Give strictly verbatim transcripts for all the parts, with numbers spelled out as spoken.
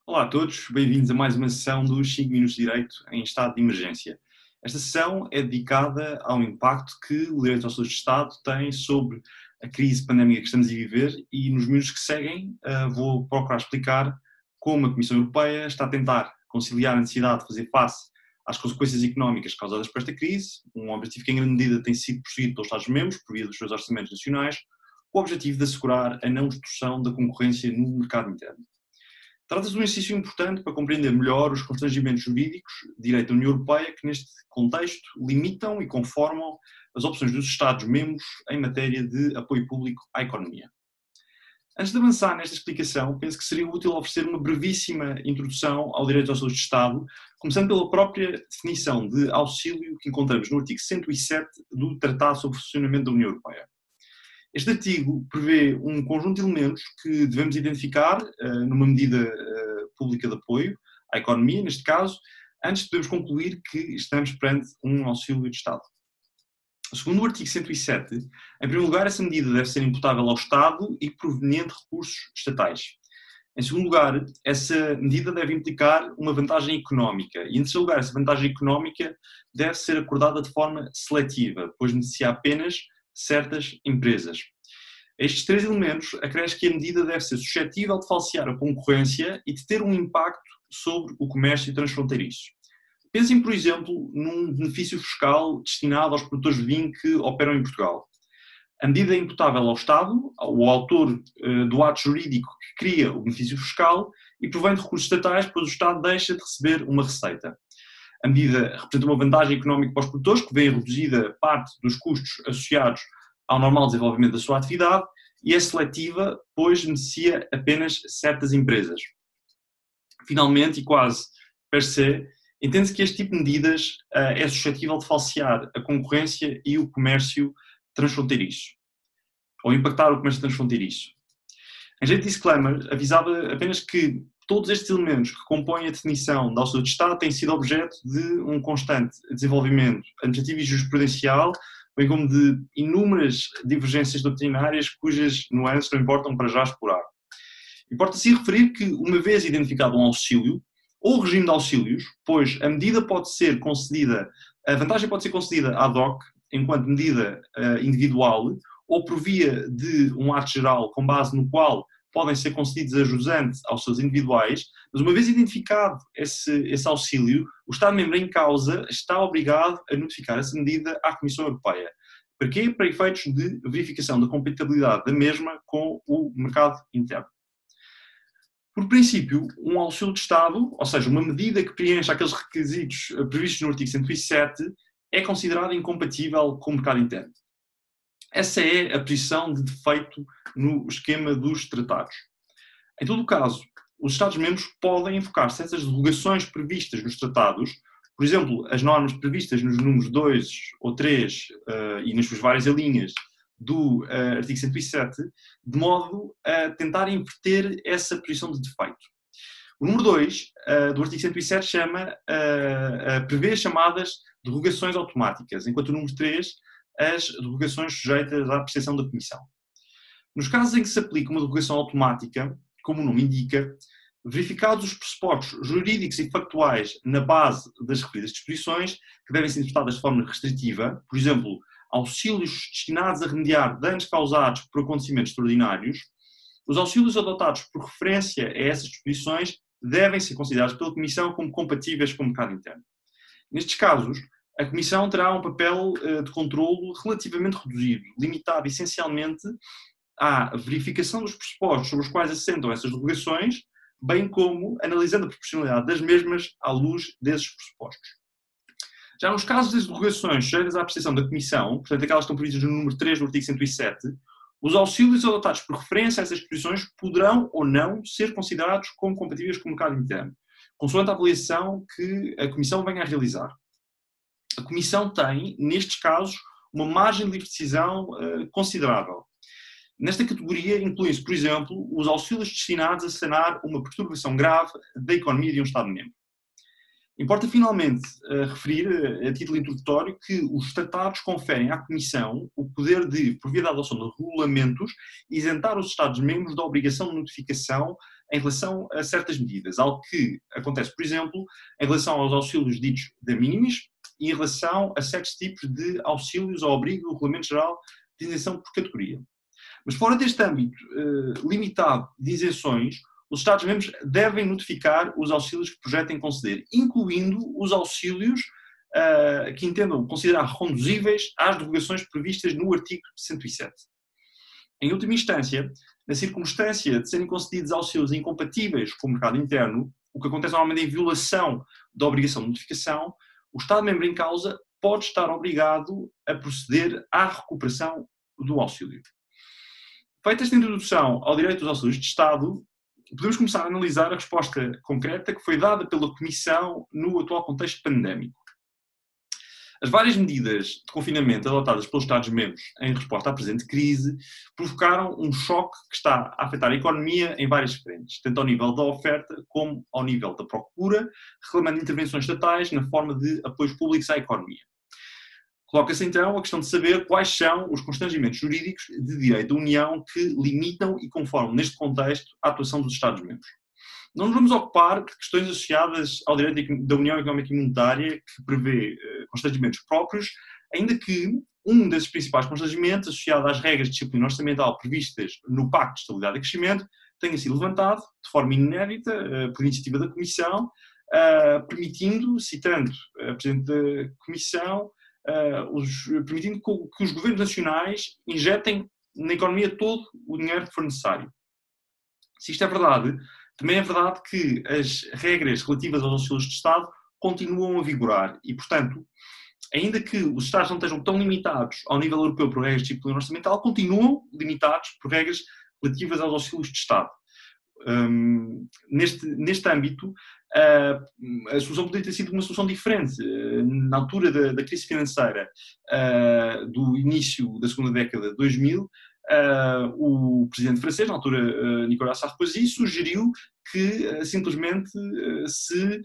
Olá a todos, bem-vindos a mais uma sessão dos cinco Minutos de Direito em estado de emergência. Esta sessão é dedicada ao impacto que o direito ao Saúde de Estado tem sobre a crise pandémica que estamos a viver e nos minutos que seguem uh, vou procurar explicar como a Comissão Europeia está a tentar conciliar a necessidade de fazer face às consequências económicas causadas por esta crise, um objetivo que em grande medida tem sido perseguido pelos Estados-membros por via dos seus orçamentos nacionais, com o objetivo de assegurar a não distorção da concorrência no mercado interno. Trata-se de um exercício importante para compreender melhor os constrangimentos jurídicos de direito da União Europeia que, neste contexto, limitam e conformam as opções dos Estados-membros em matéria de apoio público à economia. Antes de avançar nesta explicação, penso que seria útil oferecer uma brevíssima introdução ao direito ao saúde de Estado, começando pela própria definição de auxílio que encontramos no artigo cento e sete do Tratado sobre o Funcionamento da União Europeia. Este artigo prevê um conjunto de elementos que devemos identificar uh, numa medida uh, pública de apoio à economia, neste caso, antes de podermos concluir que estamos perante um auxílio de Estado. Segundo o artigo cento e sete, em primeiro lugar, essa medida deve ser imputável ao Estado e proveniente de recursos estatais. Em segundo lugar, essa medida deve implicar uma vantagem económica e, em terceiro lugar, essa vantagem económica deve ser acordada de forma seletiva, pois beneficia apenas certas empresas. A estes três elementos, acresce que a medida deve ser suscetível de falsear a concorrência e de ter um impacto sobre o comércio transfronteiriço. Pensem, por exemplo, num benefício fiscal destinado aos produtores de vinho que operam em Portugal. A medida é imputável ao Estado, ao autor uh, do ato jurídico que cria o benefício fiscal e provém de recursos estatais, pois o Estado deixa de receber uma receita. A medida representa uma vantagem económica para os produtores, que vê reduzida parte dos custos associados ao normal desenvolvimento da sua atividade, e é seletiva, pois beneficia apenas certas empresas. Finalmente, e quase per se, entende-se que este tipo de medidas uh, é suscetível de falsear a concorrência e o comércio transfronteiriço, ou impactar o comércio transfronteiriço. Em jeito de disclaimer, avisava apenas que todos estes elementos que compõem a definição da auxílio de Estado têm sido objeto de um constante desenvolvimento administrativo e jurisprudencial, bem como de inúmeras divergências doutrinárias cujas nuances não importam para já explorar. Importa-se referir que, uma vez identificado um auxílio, ou regime de auxílios, pois a medida pode ser concedida, a vantagem pode ser concedida ad hoc, enquanto medida uh, individual, ou por via de um ato geral com base no qual podem ser concedidos a jusante aos seus individuais, mas uma vez identificado esse, esse auxílio, o Estado-membro em causa está obrigado a notificar essa medida à Comissão Europeia. Para quê? Para efeitos de verificação da compatibilidade da mesma com o mercado interno. Por princípio, um auxílio de Estado, ou seja, uma medida que preencha aqueles requisitos previstos no artigo cento e sete, é considerada incompatível com o mercado interno. Essa é a posição de defeito no esquema dos tratados. Em todo o caso, os Estados-membros podem invocar certas delegações previstas nos tratados, por exemplo, as normas previstas nos números dois ou três uh, e nas suas várias linhas do uh, artigo cento e sete, de modo a tentar inverter essa posição de defeito. O número dois uh, do artigo cento e sete chama, uh, uh, prevê as chamadas delegações automáticas, enquanto o número três as delegações sujeitas à apreciação da Comissão. Nos casos em que se aplica uma delegação automática, como o nome indica, verificados os pressupostos jurídicos e factuais na base das referidas disposições, que devem ser interpretadas de forma restritiva, por exemplo, auxílios destinados a remediar danos causados por acontecimentos extraordinários, os auxílios adotados por referência a essas disposições devem ser considerados pela Comissão como compatíveis com o mercado interno. Nestes casos, a Comissão terá um papel uh, de controlo relativamente reduzido, limitado essencialmente à verificação dos pressupostos sobre os quais assentam essas delegações, bem como analisando a proporcionalidade das mesmas à luz desses pressupostos. Já nos casos das delegações sujeitas à apreciação da Comissão, portanto aquelas que estão previstas no número três do artigo cento e sete, os auxílios adotados por referência a essas disposições poderão ou não ser considerados como compatíveis com o mercado interno, consoante a avaliação que a Comissão venha a realizar. A Comissão tem, nestes casos, uma margem de livre decisão uh, considerável. Nesta categoria incluem-se, por exemplo, os auxílios destinados a sanar uma perturbação grave da economia de um Estado-membro. Importa finalmente uh, referir, uh, a título introdutório, que os tratados conferem à Comissão o poder de, por via da adoção de regulamentos, isentar os Estados-membros da obrigação de notificação em relação a certas medidas, algo que acontece, por exemplo, em relação aos auxílios ditos de minimis e em relação a certos tipos de auxílios ao abrigo do Regulamento Geral de Isenção por categoria. Mas fora deste âmbito uh, limitado de isenções, os Estados-membros devem notificar os auxílios que projetem conceder, incluindo os auxílios uh, que entendam considerar reconduzíveis às derrogações previstas no artigo cento e sete. Em última instância, na circunstância de serem concedidos auxílios incompatíveis com o mercado interno, o que acontece normalmente em violação da obrigação de notificação, o Estado-membro em causa pode estar obrigado a proceder à recuperação do auxílio. Feita esta introdução ao direito dos auxílios de Estado, podemos começar a analisar a resposta concreta que foi dada pela Comissão no atual contexto pandémico. As várias medidas de confinamento adotadas pelos Estados-membros em resposta à presente crise provocaram um choque que está a afetar a economia em várias frentes, tanto ao nível da oferta como ao nível da procura, reclamando intervenções estatais na forma de apoios públicos à economia. Coloca-se então a questão de saber quais são os constrangimentos jurídicos de direito da União que limitam e conformam, neste contexto, a atuação dos Estados-membros. Não nos vamos ocupar de questões associadas ao direito da União Económica e Monetária, que prevê uh, constrangimentos próprios, ainda que um desses principais constrangimentos, associado às regras de disciplina orçamental previstas no Pacto de Estabilidade e Crescimento, tenha sido levantado de forma inédita uh, por iniciativa da Comissão, uh, permitindo, citando a Presidente da Comissão, uh, os, permitindo que os governos nacionais injetem na economia todo o dinheiro que for necessário. Se isto é verdade, também é verdade que as regras relativas aos auxílios de Estado continuam a vigorar e, portanto, ainda que os Estados não estejam tão limitados ao nível europeu por regras de disciplina orçamental, continuam limitados por regras relativas aos auxílios de Estado. Um, neste, neste âmbito, uh, a solução poderia ter sido uma solução diferente. Uh, na altura da, da crise financeira uh, do início da segunda década de dois mil, Uh, o presidente francês, na altura uh, Nicolas Sarkozy, sugeriu que uh, simplesmente uh, se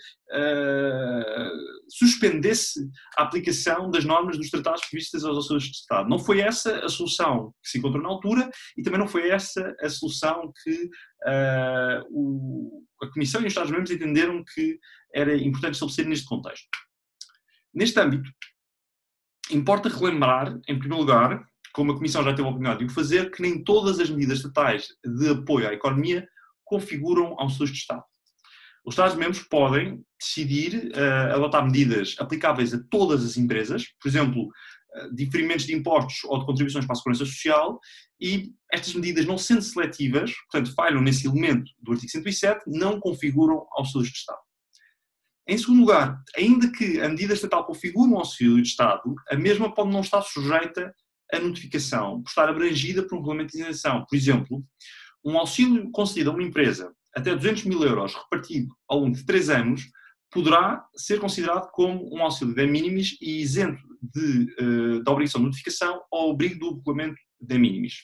uh, suspendesse a aplicação das normas dos tratados previstas aos auxílios de Estado. Não foi essa a solução que se encontrou na altura e também não foi essa a solução que uh, o, a Comissão e os Estados-membros entenderam que era importante estabelecer neste contexto. Neste âmbito, importa relembrar, em primeiro lugar, como a Comissão já teve a oportunidade de o fazer, que nem todas as medidas estatais de apoio à economia configuram auxílios de Estado. Os Estados-membros podem decidir uh, adotar medidas aplicáveis a todas as empresas, por exemplo, uh, diferimentos de impostos ou de contribuições para a segurança social, e estas medidas, não sendo seletivas, portanto falham nesse elemento do artigo cento e sete, não configuram auxílios de Estado. Em segundo lugar, ainda que a medida estatal configure um auxílio de Estado, a mesma pode não estar sujeita a notificação, por estar abrangida por um regulamento de isenção. Por exemplo, um auxílio concedido a uma empresa até duzentos mil euros repartido ao longo de três anos poderá ser considerado como um auxílio de minimis e isento de, uh, da obrigação de notificação ao abrigo do regulamento de minimis.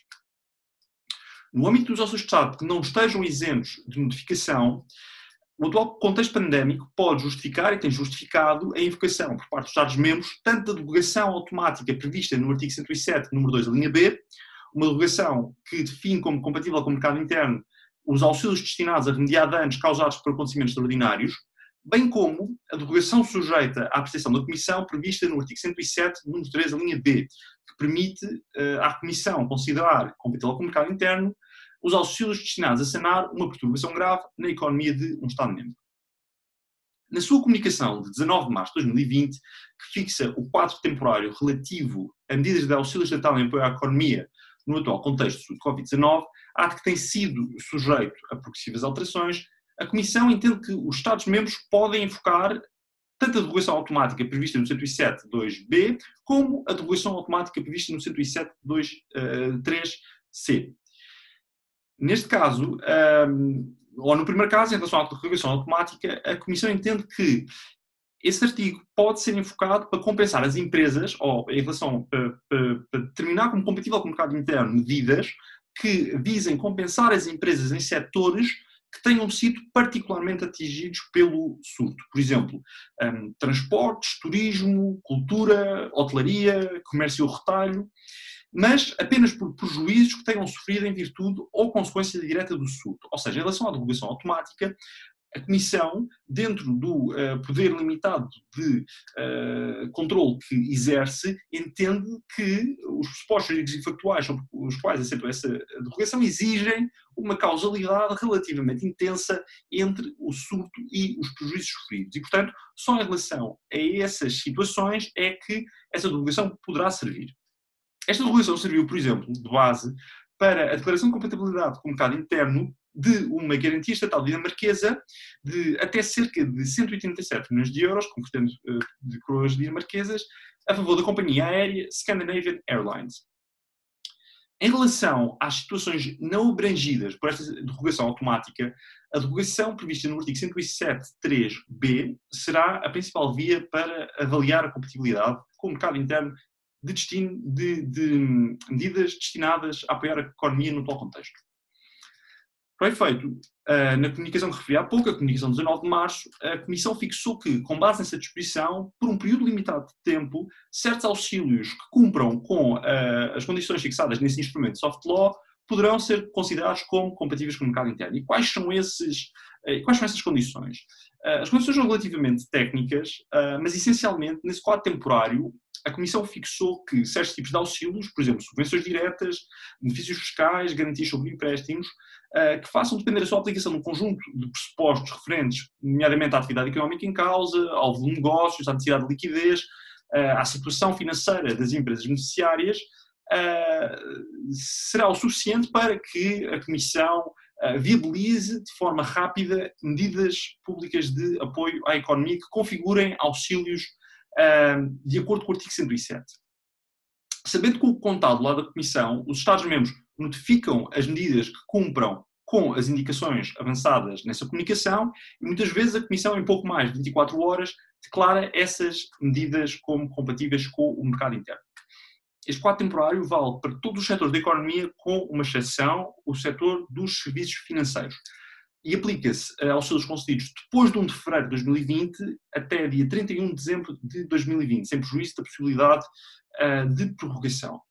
No âmbito dos auxílios de Estado que não estejam isentos de notificação, o atual contexto pandémico pode justificar e tem justificado a invocação por parte dos Estados-membros tanto da derrogação automática prevista no artigo cento e sete, número dois, a linha B, uma derrogação que define como compatível com o mercado interno os auxílios destinados a remediar danos causados por acontecimentos extraordinários, bem como a derrogação sujeita à apreciação da Comissão prevista no artigo cento e sete, número três, a linha B, que permite uh, à Comissão considerar compatível com o mercado interno os auxílios destinados a sanar uma perturbação grave na economia de um Estado-membro. Na sua comunicação de dezanove de março de dois mil e vinte, que fixa o quadro temporário relativo a medidas de auxílio estatal em apoio à economia no atual contexto de covid dezanove, ato que tem sido sujeito a progressivas alterações, a Comissão entende que os Estados-membros podem enfocar tanto a derrogação automática prevista no cento e sete, dois B, como a derrogação automática prevista no cento e sete, dois, três C. Neste caso, um, ou no primeiro caso, em relação à derrogação automática, a Comissão entende que esse artigo pode ser enfocado para compensar as empresas, ou em relação, para, para, para determinar como compatível com o mercado interno, medidas que visem compensar as empresas em setores que tenham sido particularmente atingidos pelo surto. Por exemplo, um, transportes, turismo, cultura, hotelaria, comércio ao retalho, mas apenas por prejuízos que tenham sofrido em virtude ou consequência direta do surto. Ou seja, em relação à divulgação automática, a Comissão, dentro do uh, poder limitado de uh, controle que exerce, entende que os pressupostos jurídicos e factuais sobre os quais aceitam essa derrogação exigem uma causalidade relativamente intensa entre o surto e os prejuízos sofridos. E, portanto, só em relação a essas situações é que essa derrogação poderá servir. Esta derrogação serviu, por exemplo, de base para a declaração de compatibilidade com o mercado interno de uma garantia estatal dinamarquesa de até cerca de cento e oitenta e sete milhões de euros, convertendo de coroas dinamarquesas, a favor da companhia aérea Scandinavian Airlines. Em relação às situações não abrangidas por esta derrogação automática, a derrogação prevista no artigo cento e sete ponto três b será a principal via para avaliar a compatibilidade com o mercado interno de, destino, de, de medidas destinadas a apoiar a economia no atual contexto. Para o efeito, na comunicação que referi há pouco, a comunicação de dezanove de março, a Comissão fixou que, com base nessa disposição, por um período limitado de tempo, certos auxílios que cumpram com uh, as condições fixadas nesse instrumento de soft law poderão ser considerados como compatíveis com o mercado interno. E quais são, esses, uh, quais são essas condições? Uh, as condições são relativamente técnicas, uh, mas essencialmente, nesse quadro temporário, a Comissão fixou que certos tipos de auxílios, por exemplo, subvenções diretas, benefícios fiscais, garantias sobre empréstimos, que façam depender da sua aplicação num conjunto de pressupostos referentes, nomeadamente à atividade económica em causa, ao volume de negócios, à necessidade de liquidez, à situação financeira das empresas beneficiárias, será o suficiente para que a Comissão viabilize de forma rápida medidas públicas de apoio à economia que configurem auxílios de acordo com o artigo cento e sete. Sabendo que o contado lá da Comissão, os Estados-membros notificam as medidas que cumpram com as indicações avançadas nessa comunicação e muitas vezes a Comissão, em pouco mais de vinte e quatro horas, declara essas medidas como compatíveis com o mercado interno. Este quadro temporário vale para todos os setores da economia, com uma exceção, o setor dos serviços financeiros. E aplica-se aos seus concedidos depois de um de fevereiro de dois mil e vinte até dia trinta e um de dezembro de dois mil e vinte, sem prejuízo da possibilidade uh, de prorrogação.